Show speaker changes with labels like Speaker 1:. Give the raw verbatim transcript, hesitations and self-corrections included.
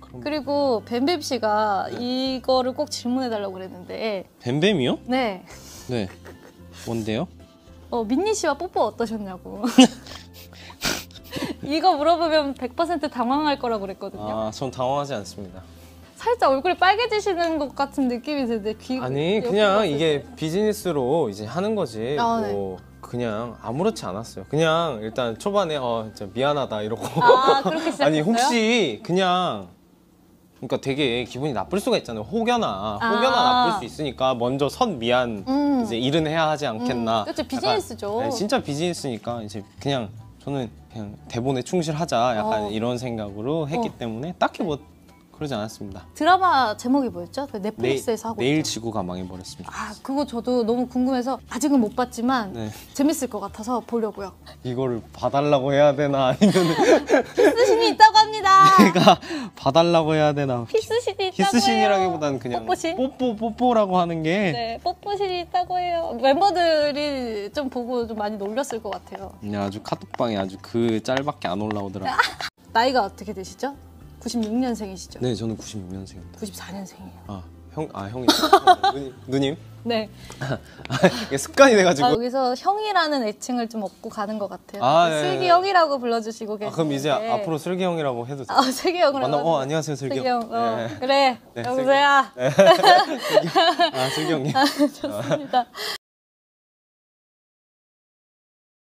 Speaker 1: 그리고 뱀뱀 씨가 이거를 꼭 질문해달라고 그랬는데.
Speaker 2: 뱀뱀이요?
Speaker 1: 네.
Speaker 2: 네. 뭔데요?
Speaker 1: 어, 민니 씨와 뽀뽀 어떠셨냐고. 이거 물어보면 백 퍼센트 당황할 거라고 그랬거든요.
Speaker 2: 아, 전 당황하지 않습니다.
Speaker 1: 살짝 얼굴이 빨개지시는 것 같은 느낌이 드는데 귀.
Speaker 2: 아니 그냥 이게 비즈니스로 이제 하는 거지.
Speaker 1: 아,
Speaker 2: 뭐 그냥 아무렇지 않았어요. 그냥 일단 초반에 어 진짜 미안하다 이러고.
Speaker 1: 아, 그렇게 시작했어요?
Speaker 2: 아니 혹시 그냥 그러니까 되게 기분이 나쁠 수가 있잖아요. 혹여나
Speaker 1: 아.
Speaker 2: 혹여나 나쁠 수 있으니까 먼저 선 미안
Speaker 1: 음.
Speaker 2: 이제 일은 해야 하지 않겠나.
Speaker 1: 음, 그렇죠. 비즈니스죠.
Speaker 2: 약간, 네, 진짜 비즈니스니까 이제 그냥 저는 그냥 대본에 충실하자 약간
Speaker 1: 어.
Speaker 2: 이런 생각으로 했기
Speaker 1: 어.
Speaker 2: 때문에 딱히 뭐 그러지 않았습니다.
Speaker 1: 드라마 제목이 뭐였죠? 그 넷플릭스에서 하고
Speaker 2: 내일
Speaker 1: 있죠.
Speaker 2: 지구가 망해버렸습니다.
Speaker 1: 아, 그거 저도 너무 궁금해서 아직은 못 봤지만
Speaker 2: 네.
Speaker 1: 재밌을 것 같아서 보려고요.
Speaker 2: 이거를 봐달라고 해야 되나 아니면
Speaker 1: 키스신이 있다고 합니다.
Speaker 2: 내가 봐달라고 해야 되나?
Speaker 1: 키스신이 있다고
Speaker 2: 키스신이라기보다는 그냥
Speaker 1: 뽀뽀신?
Speaker 2: 뽀뽀 뽀뽀라고 하는 게
Speaker 1: 네, 뽀뽀신이 있다고 해요. 멤버들이 좀 보고 좀 많이 놀렸을 것 같아요.
Speaker 2: 그냥 아주 카톡방에 아주 그 짤밖에 안 올라오더라고요.
Speaker 1: 나이가 어떻게 되시죠? 구십육 년생이시죠?
Speaker 2: 네, 저는 구십육 년생입니다.
Speaker 1: 구십사 년생이에요.
Speaker 2: 아, 형, 아 형이 누님, 누님?
Speaker 1: 네.
Speaker 2: 이게 습관이 돼가지고.
Speaker 1: 아, 여기서 형이라는 애칭을 좀 얻고 가는 것 같아요.
Speaker 2: 아, 네,
Speaker 1: 슬기
Speaker 2: 네.
Speaker 1: 형이라고 불러주시고 계시는데.
Speaker 2: 아, 그럼 이제 앞으로 슬기 형이라고 해도 돼요?
Speaker 1: 아, 슬기 형으로.
Speaker 2: 만나, 어, 안녕하세요, 슬기
Speaker 1: 슬기 형.
Speaker 2: 형.
Speaker 1: 어,
Speaker 2: 네.
Speaker 1: 그래.
Speaker 2: 네,
Speaker 1: 여보세요.
Speaker 2: 네. 아, 슬기 형님.
Speaker 1: 좋습니다.